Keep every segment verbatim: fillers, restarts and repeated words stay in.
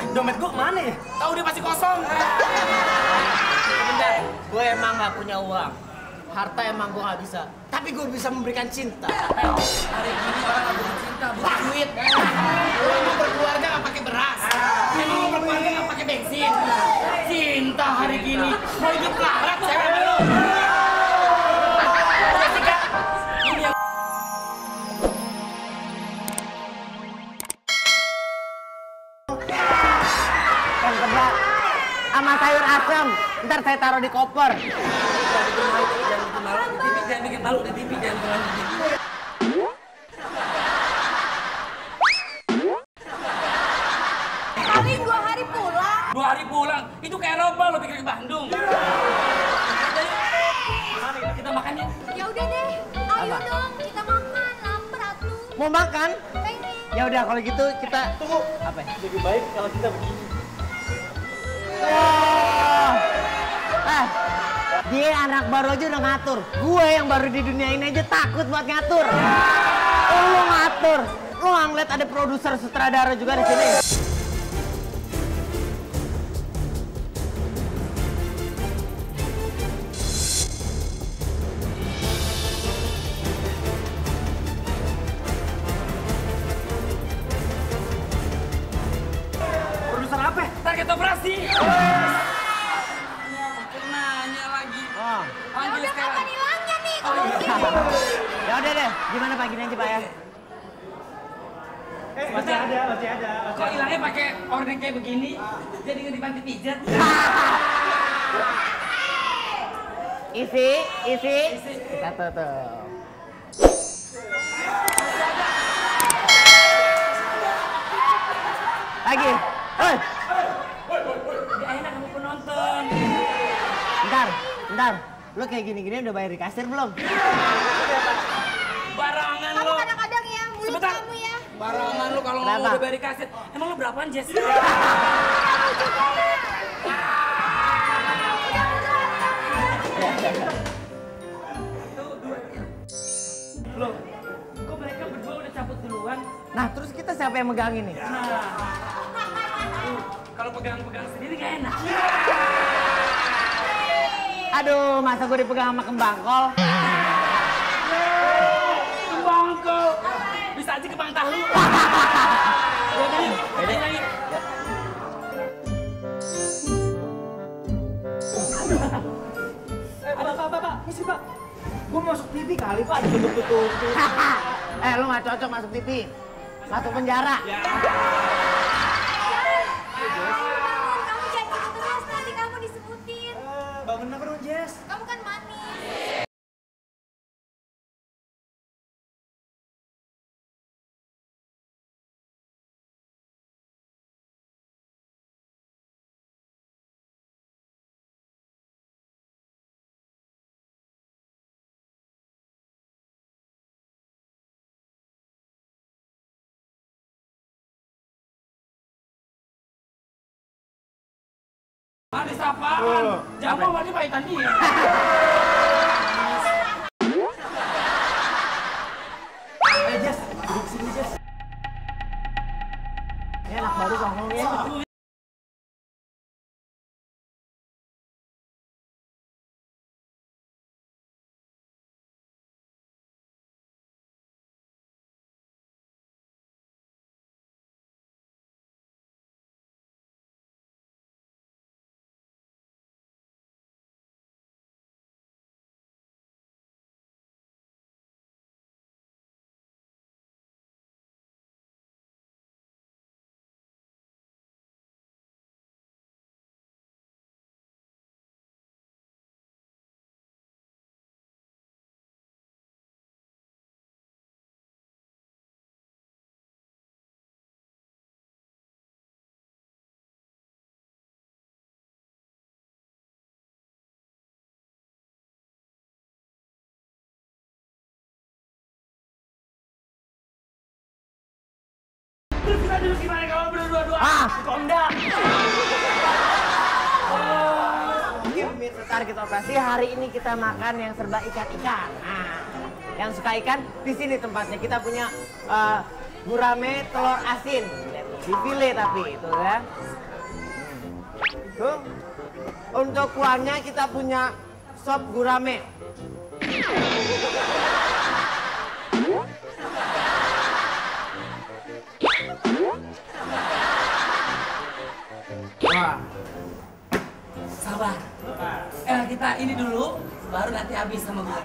dompet gua kemana ya? Tahu dia pasti kosong. Bentar, gue emang nggak punya uang. Harta emang gue nggak bisa. Tapi gue bisa memberikan cinta. Hari ini orang nggak butuh cinta, butuh duit. Lu mau berkeluarga nggak pakai beras. Emang mau berkeluarga nggak pakai bensin. Cinta hari gini mau hidup larat cewek lu. Jessica, ini yang Yang kedua, sama sayur asem. Ntar saya taruh di koper. jangan bikin malu di T V, jangan bikin malu di T V, jangan bikin malu di T V. Paling dua hari pulang. Dua hari pulang, itu ke Eropa lo pikir ke Bandung. Mari kita makan ya. Ya udah deh, ayo Apa? dong kita makan, lapar atuh. Mau makan? Pengen. Ya udah kalau gitu kita Tunggu. apa? Ya? Lebih baik kalau kita begini. Wah. Ah, dia anak baru aja udah ngatur. Gue yang baru di dunia ini aja takut buat ngatur. Oh, lu ngatur. Lu nggak ngeliat ada produser sutradara juga di sini. Produser apa? Target operasi. Nanya lagi. Oh. Ya Lanjut udah sekarang. kapan hilangnya nih Oh, kalau iya. begini. Ya udah deh, gimana Pak gini aja Pak ya? Eh, masih ada, masih ada. Kok hilangnya pakai orden kayak begini? Jadi nggak dibantu pijat. Isi, isi. Satu tuh. Lagi. Hei, Gak enak kamu penonton. bentar, bentar. Lu kayak gini-gini udah bayar di kasir belum? Barangan Kamu lo. kadang-kadang ya, mulut Sebentar. kamu ya. Barangan lo kalau Berapa? ngomong udah bayar di kaset. Emang lo berapaan, Jess? Loh, kok mereka berdua udah cabut duluan? Nah, terus kita siapa yang megang ini? Nah, tuh, kalau pegang-pegang sendiri gak enak. Aduh, masa gue dipegang sama kembangkol? Kembangkol. Bisa aja kebang tahu. Ya udah, yuk, lagi. Eh, Pak, Pak, Pak, Pak. Misi, Pak. Gua masuk T V kali, Pak. Ditutup-tutup. Eh, lu gak cocok masuk T V. Masuk penjara. Kamu jangan gitu terus, nanti kamu disebutin. Eh, bangun apa dong, Jess? Kamu kan manis. Manis apaan? Jamu berarti pahitan dia. Eh, Jess. Duduk sini, Jess. Ini anak baru ngomong ya. Terus kita duduk gimana kalau berdua-dua? Ah, Konda. Oke, pemirsa Target Operasi, hari ini kita makan yang serba ikan-ikan. Nah, yang suka ikan di sini tempatnya. Kita punya uh, gurame telur asin, dipilih tapi itu ya. Tuh. Untuk kuahnya kita punya sop gurame. Wah. Sabar. Eh kita ini dulu, baru nanti habis sama gue.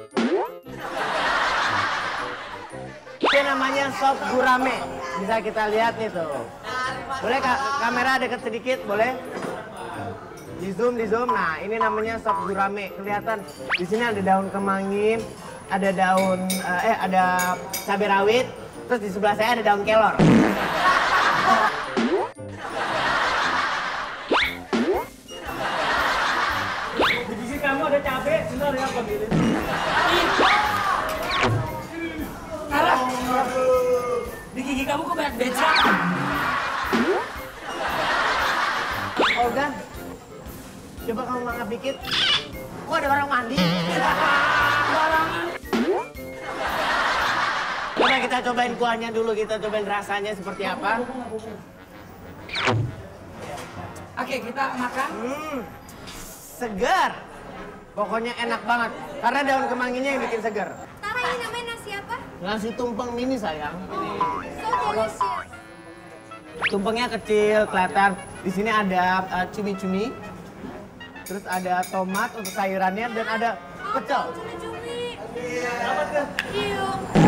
Ini namanya sop gurame. Bisa kita lihat nih tuh. Boleh ka kamera deket sedikit, boleh? Di zoom, di zoom. Nah, ini namanya sop gurame. Kelihatan di sini ada daun kemangi, ada daun eh eh, ada cabai rawit, terus di sebelah saya ada daun kelor. Di sisi kamu ada cabe, benar ya pemilih. Karena di gigi kamu kok banyak becak? Organ, coba kamu mangap dikit. Kok ada orang mandi? Coba kita cobain kuahnya dulu, kita cobain rasanya seperti apa. Oke, kita makan. Hmm, segar. Pokoknya enak banget. Karena daun kemanginya yang bikin segar. Tara, ini namanya nasi apa? Nasi tumpeng mini sayang. So delicious. Tumpengnya kecil, kelihatan. Di sini ada uh, cumi-cumi. Terus ada tomat untuk sayurannya dan ada pecel. Cumi-cumi. Apa tuh? Iya.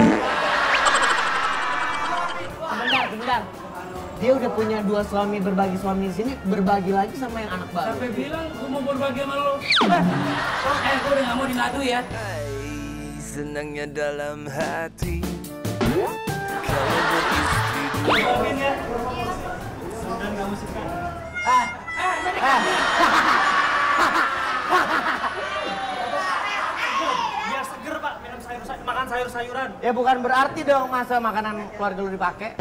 Sebentar, sebentar. Dia udah punya dua suami, berbagi suami di sini, berbagi lagi sama yang anak baru. Sampai bilang gue mau berbagi sama lo. Eh, gue udah gak mau dinadu ya. Hai, senangnya dalam hati kalau beristri dua. Ah, ah. Biar seger pak, minum sayur, makan sayur-sayuran. Ya bukan berarti dong masa makanan keluarga lu dipakai.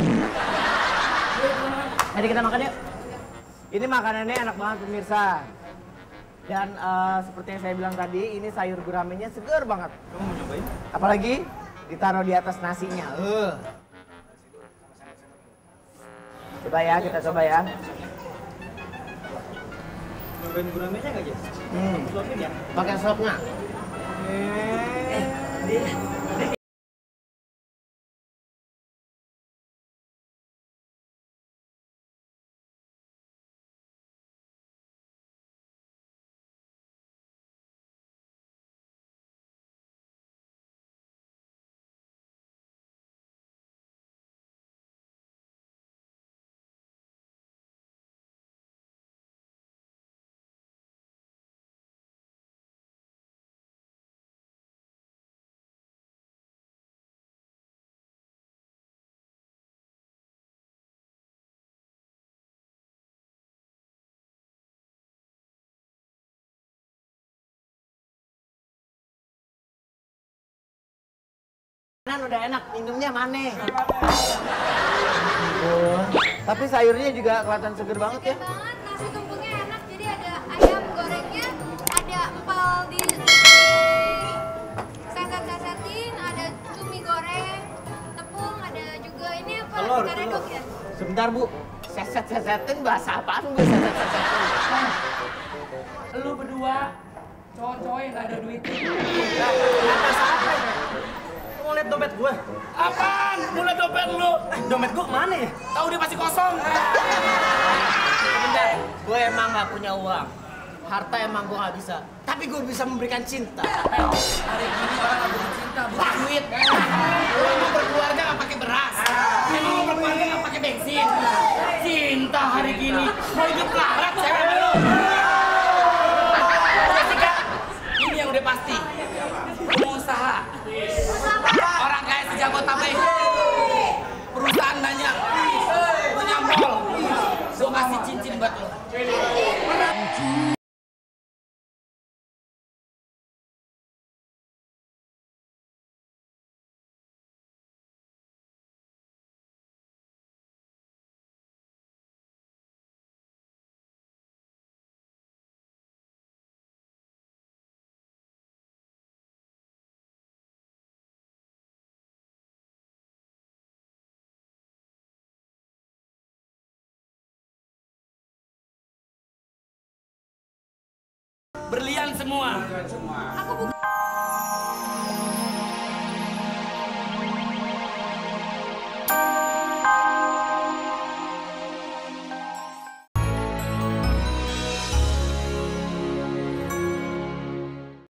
Jadi kita makan yuk. Ini makanannya enak banget pemirsa. Dan uh, seperti yang saya bilang tadi, ini sayur guramenya segar banget. Kamu mau cobain? Apalagi ditaruh di atas nasinya. Uh. Coba ya, kita coba ya. Cobain guramenya nggak Jess? Hmm. Suapin ya? Pakai sopnya. Eh, Kan udah enak, minumnya mana? Oh, tapi sayurnya juga kelihatan seger banget ya. Oke banget, nasi tumpengnya enak. Jadi ada ayam gorengnya, ada empal di seset-sesetin, ada cumi goreng, tepung, ada juga ini apa? Telur, Karedok telur. ya? Sebentar bu, seset-sesetin bahasa apaan bu seset-sesetin? lu berdua cowok-cowok yang gak ada duitnya. Kamu lihat dompet gue? Apaan? Mulai dompet lu. Dompet gue kemana ya? Tahu dia pasti kosong. Sebentar, gue emang nggak punya uang. Harta emang gue nggak bisa. Tapi gue bisa memberikan cinta. Hari gini orang gak butuh cinta, butuh duit. Lu mau berkeluarga gak pakai beras. Emang mau berkeluarga gak pakai bensin. Cinta hari gini mau hidup larat cewek sama lu. Jessica, ini yang udah pasti. Pengusaha. Orang kaya sejabotabek. Perusahaan banyak. Punya mall. Gue kasih cincin buat lo. semua. Aku bukan